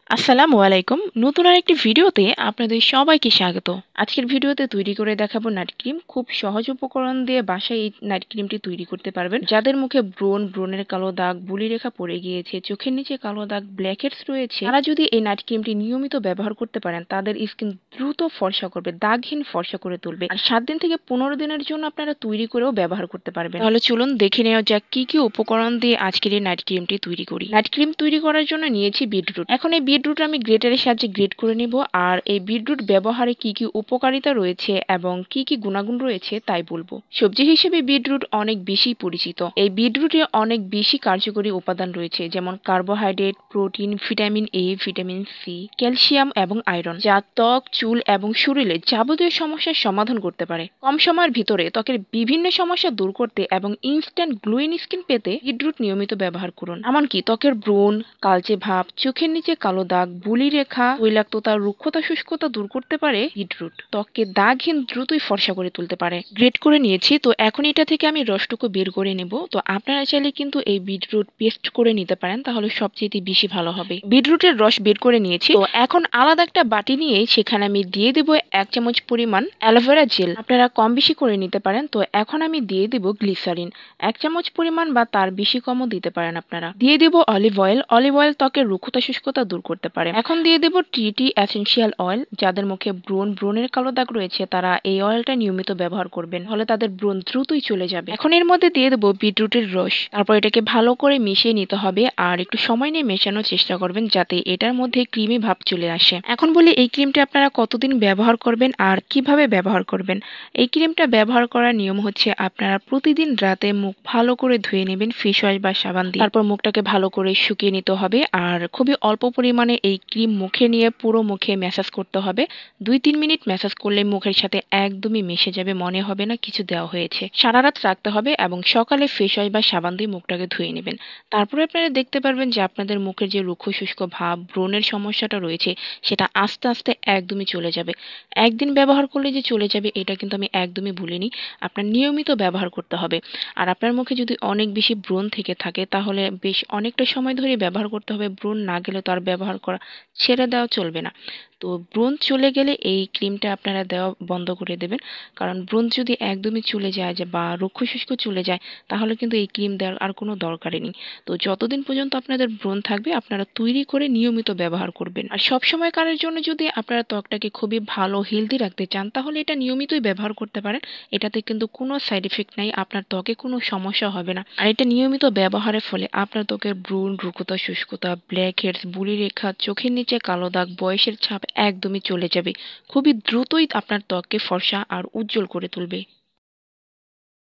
আসসালামু আলাইকুম। নতুন আরেকটি ভিডিওতে আপনাদের সবাইকে স্বাগত। আজকের ভিডিওতে তৈরি করে দেখাবো নাইট ক্রিম। খুব সহজ উপকরণ দিয়ে বাসায় এই নাইট ক্রিমটি তৈরি করতে পারবেন। যাদের মুখে ব্রণের কালো দাগ, বুলিরেখা পড়ে গিয়েছে, চোখের নিচে কালো দাগ, ব্ল্যাকহেডস রয়েছে, তারা যদি এই নাইট ক্রিমটি নিয়মিত ব্যবহার করতে পারেন, তাদের স্কিন দ্রুত ফর্সা করবে, দাগহীন ফর্সা করে তুলবে। আর 7 দিন থেকে 15 দিনের জন্য আপনারা তৈরি করেও ব্যবহার করতে পারবেন। তাহলে চলুন দেখে নেওয়া যাক কি কি উপকরণ দিয়ে আজকের এই নাইট ক্রিমটি তৈরি করি। নাইট ক্রিম তৈরি করার জন্য নিয়েছি বিটরুট। এখন এই বিটরুট আমি গ্রেটারের সাহায্যে গ্রেট করে নিব। আর এই বিটরুট ব্যবহারে কি কি উপকারিতা রয়েছে এবং কি কি গুণাগুণ রয়েছে তাই বলবো। সবজি হিসেবে বিটরুট অনেক বেশি পরিচিত। এই বিটরুটে অনেক বেশি কার্যকরী উপাদান রয়েছে, যেমন carbohydrate, protein, vitamin A, vitamin C, calcium এবং আয়রন, যা ত্বক, চুল এবং শরীরে যাবতীয় সমস্যার সমাধান করতে পারে। কম সময়ের ভিতরে ত্বকের বিভিন্ন সমস্যা দূর করতে এবং ইনস্ট্যান্ট গ্লোয়িং স্কিন পেতে বিটরুট নিয়মিত ব্যবহার করুন। এমনকি ত্বকের ব্রণ, কালচে ভাব, চোখের নিচে কালো দাগ, বুলি রেখা, তৈলাক্ততা, রুক্ষতা, শুষ্কতা দূর করতে পারে বিটরুট। ত্বককে দাগহীন দ্রুতই ফর্সা করে তুলতে পারে। গ্রেট করে নিয়েছি, তো এখন এটা থেকে আমি রসটুকু বের করে নেব। তো আপনারা চাইলে কিন্তু এই বিটরুট পেস্ট করে নিতে পারেন, তাহলে সবচেয়ে বেশি ভালো হবে। বিটরুটের রস বের করে নিয়েছি, তো এখন আলাদা একটা বাটি নিয়ে সেখানে আমি দিয়ে দেব 1 চামচ পরিমাণ অ্যালোভেরা জেল। আপনারা কম বেশি করে নিতে পারেন। তো এখন আমি দিয়ে দেব গ্লিসারিন 1 চামচ পরিমাণ, বা তার বেশি কমও দিতে পারেন আপনারা। দিয়ে দেব অলিভ অয়েল। অলিভ অয়েল ত্বকের রুক্ষতা শুষ্কতা দূর করতে পারে। এখন দিয়ে দেব টি এসেনশিয়াল অয়েল। যাদের মুখে ব্রণের কালো দাগ রয়েছে, তারা এই অয়েলটা নিয়মিত ব্যবহার করবেন, তাহলে তাদের ব্রণ দ্রুতই চলে যাবে। এখন এর মধ্যে দিয়ে দেব বিটরুটের রস। তারপর এটাকে ভালো করে মিশিয়ে নিতে হবে, আর একটু সময় নিয়ে মেশানোর চেষ্টা করবেন যাতে এটার মধ্যে ক্রিমি ভাব চলে আসে। এখন বলি এই ক্রিমটা আপনারা কতদিন ব্যবহার করবেন আর কিভাবে ব্যবহার করবেন। এই ক্রিমটা ব্যবহার করার নিয়ম হচ্ছে, আপনারা প্রতিদিন রাতে মুখ ভালো করে ধুয়ে নেবেন ফেস ওয়াশ বা সাবান দিয়ে। তারপর মুখটাকে ভালো করে শুকিয়ে নিতে হবে, আর খুবই অল্প পরিমাণে এই ক্রিম মুখে নিয়ে পুরো মুখে ম্যাসাজ করতে হবে। 2-3 মিনিট ম্যাসাজ করলে মুখের সাথে একদমই মিশে যাবে, মনে হবে না কিছু দেওয়া হয়েছে। সারা রাত রাখতে হবে এবং সকালে ফেস ওয়াশ বা সাবান দিয়ে মুখটাকে ধুয়ে নেবেন। তারপরে আপনারা দেখতে পারবেন যে আপনাদের মুখের যে রুক্ষ শুষ্ক ভাব, ব্রণের সমস্যাটা রয়েছে, সেটা আস্তে আস্তে একদমই চলে যাবে। একদিন ব্যবহার করলে যে চলে যাবে এটা কিন্তু আমি একদমই ভুলিনি। আপনার নিয়মিত ব্যবহার করতে হবে। আর আপনার মুখে যদি অনেক বেশি ব্রণ থেকে থাকে, তাহলে বেশ অনেকটা সময় ধরে ব্যবহার করতে হবে। ব্রণ না গেলে তো আর ব্যবহার করা ছেড়ে দেওয়া চলবে না। তো ব্রণ চলে গেলে এই ক্রিমটা আপনারা দেওয়া বন্ধ করে দেবেন, কারণ ব্রণ যদি একদমই চলে যায় বা রুক্ষ শুষ্ক চলে যায়, তাহলে কিন্তু এই ক্রিম দেওয়ার আর কোনো দরকারই নেই। তো যতদিন পর্যন্ত আপনাদের ব্রণ থাকবে, আপনারা তৈরি করে নিয়মিত ব্যবহার করবেন। আর সবসময় কারের জন্য যদি আপনারা ত্বকটাকে খুবই ভালো হেলদি রাখতে চান, তাহলে এটা নিয়মিতই ব্যবহার করতে পারেন। এটাতে কিন্তু কোনো সাইড এফেক্ট নাই, আপনার ত্বকে কোনো সমস্যা হবে না। আর এটা নিয়মিত ব্যবহারের ফলে আপনার ত্বকের ব্রণ, রুক্ষতা, শুষ্কতা, ব্ল্যাকহেডস, বুলি রেখা, চোখের নিচে কালো দাগ, বয়সের ছাপ একদমই চলে যাবে। খুবই দ্রুতই আপনার ত্বককে ফর্সা আর উজ্জ্বল করে তুলবে।